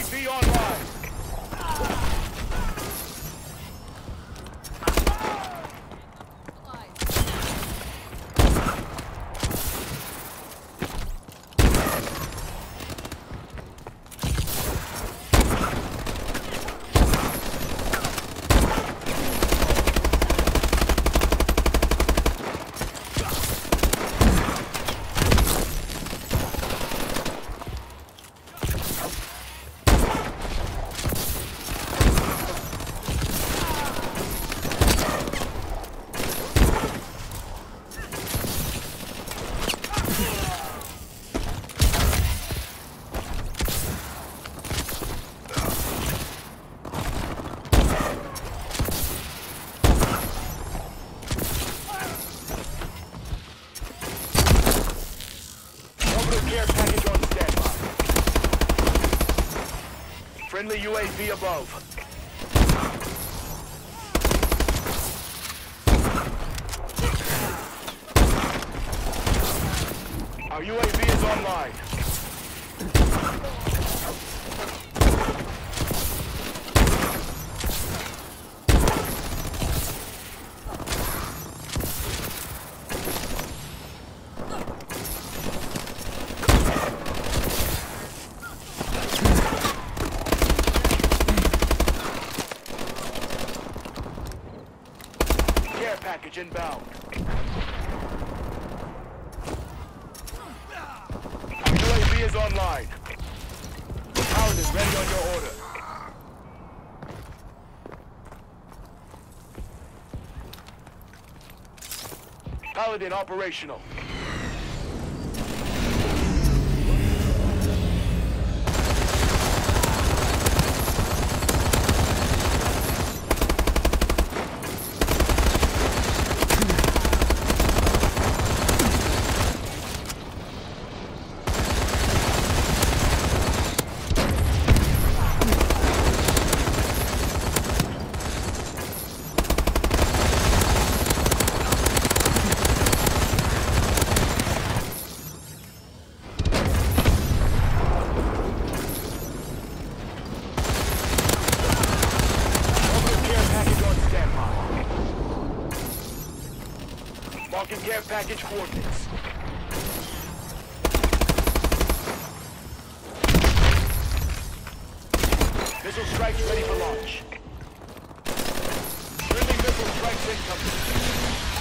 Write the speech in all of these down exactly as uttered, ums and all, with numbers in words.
V online. Care package on standby. Friendly U A V above. Our U A V is online. Care package inbound. U A V is online. Paladin ready on your order. Paladin operational. Marking care package coordinates. Missile strikes ready for launch. Friendly missile strikes incoming.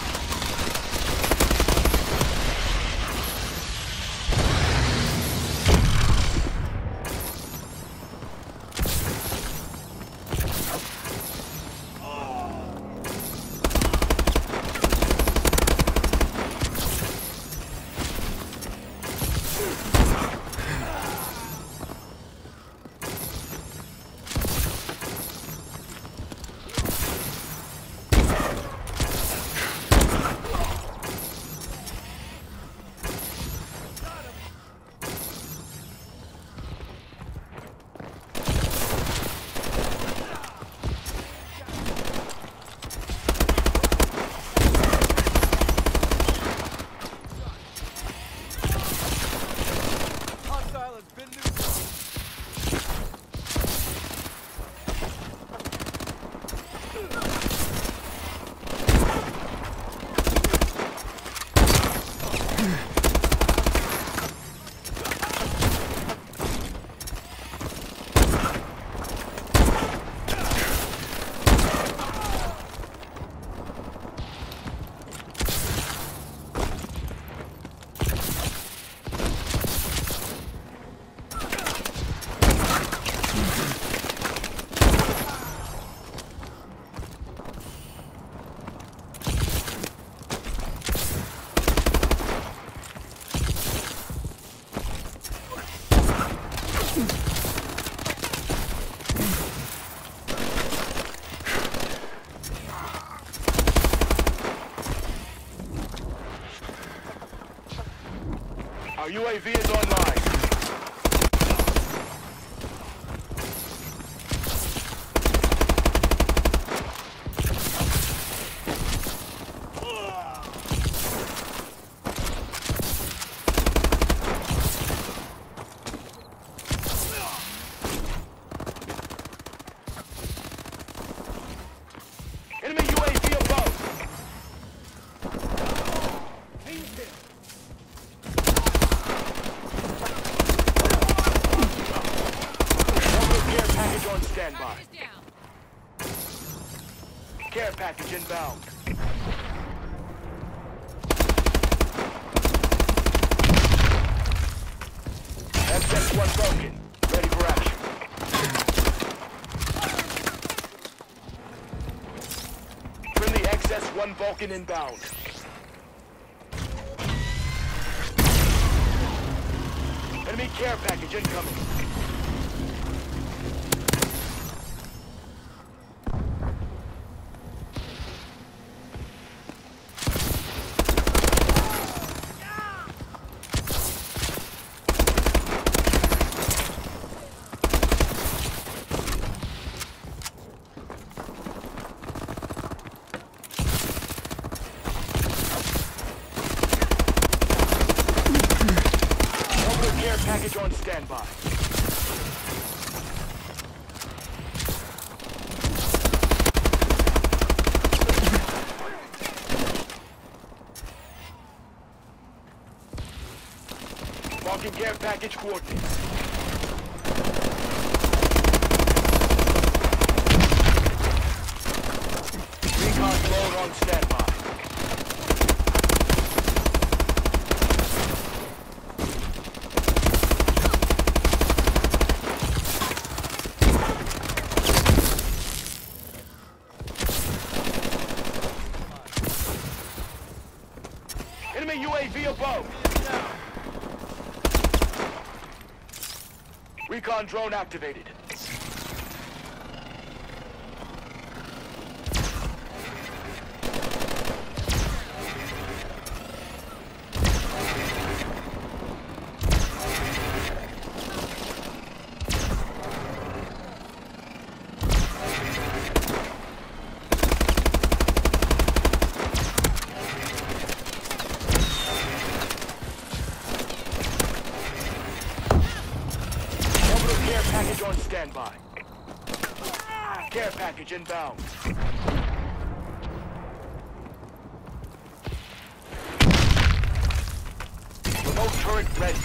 Our U A V is online. standby. Care package inbound. X S one broken. Ready for action. Friendly X S one Vulcan inbound. Enemy care package incoming. Care package on standby. Marking care package coordinates. Recon drone on standby. Enemy U A V above. Recon drone activated. Care package on standby. Care package inbound. Remote turret ready.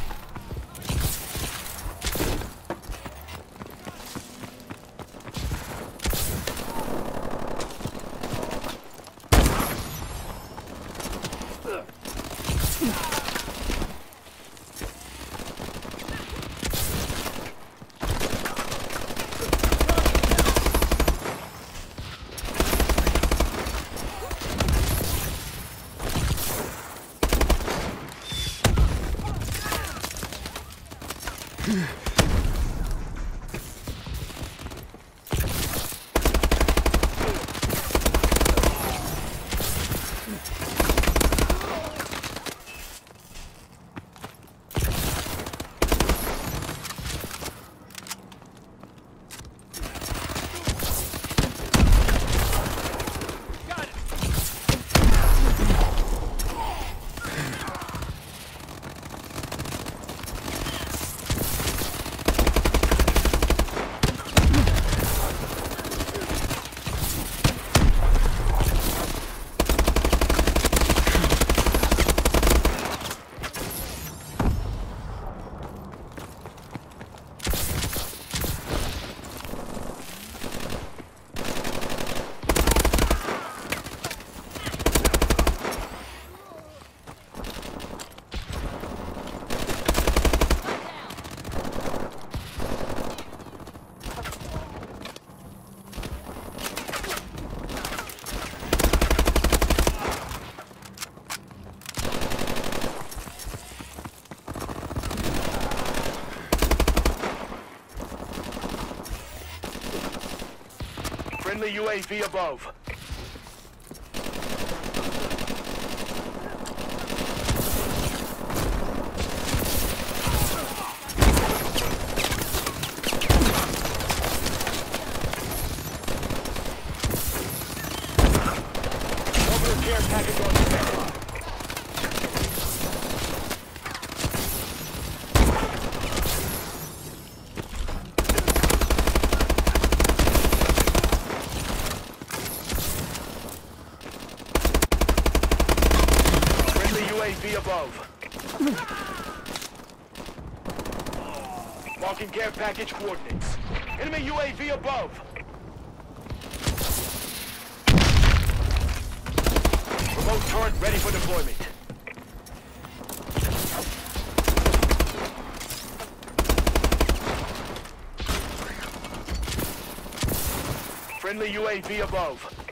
Friendly U A V above. Orbital care package on standby. U A V above. Marking care package coordinates. Enemy U A V above. Remote turret ready for deployment. Friendly U A V above.